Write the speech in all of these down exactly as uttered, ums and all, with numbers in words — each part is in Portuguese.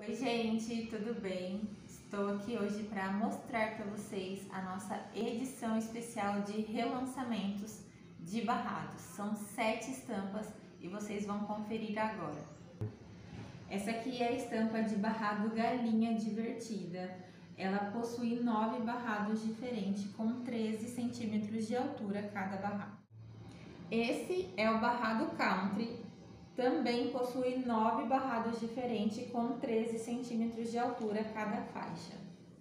Oi gente, tudo bem? Estou aqui hoje para mostrar para vocês a nossa edição especial de relançamentos de barrados. São sete estampas e vocês vão conferir agora. Essa aqui é a estampa de barrado galinha divertida. Ela possui nove barrados diferentes com treze centímetros de altura cada barrado. Esse é o barrado country. Também possui nove barrados diferentes com treze centímetros de altura cada faixa.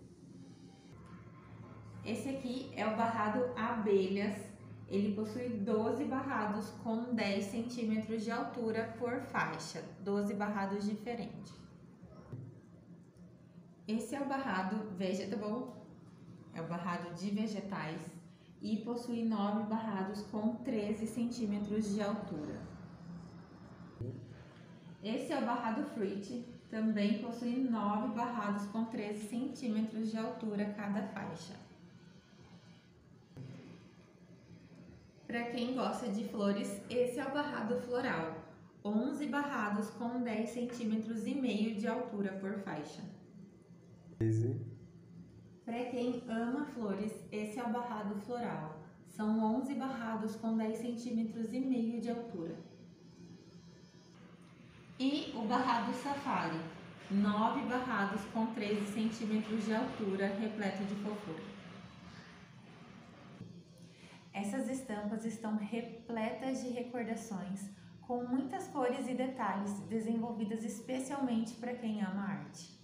Esse aqui é o barrado abelhas. Ele possui doze barrados com dez centímetros de altura por faixa, doze barrados diferentes. Esse é o barrado vegetable, é o barrado de vegetais e possui nove barrados com treze centímetros de altura. Esse é o barrado fruit, também possui nove barrados com treze centímetros de altura cada faixa. Para quem gosta de flores, esse é o barrado floral, onze barrados com dez centímetros e meio de altura por faixa. Para quem ama flores, esse é o barrado floral, são onze barrados com dez centímetros e meio de altura. E o barrado safari, nove barrados com treze centímetros de altura, repleto de fofura. Essas estampas estão repletas de recordações, com muitas cores e detalhes, desenvolvidas especialmente para quem ama arte.